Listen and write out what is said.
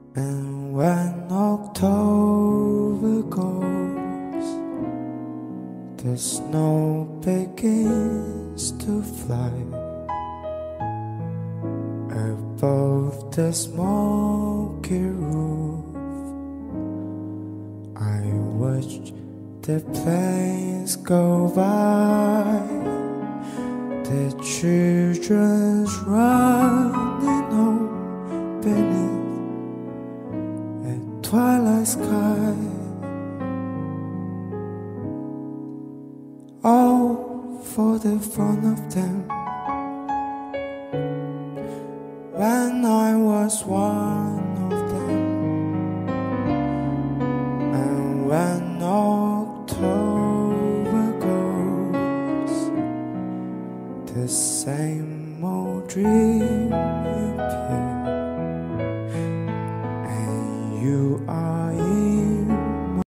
And when October goes, the snow begins to fly above the smoky roof. I watch the planes go by, the children's running home beneath a twilight sky. All for the fun of them. When I was one of them, and when October goes, the same old dream appears.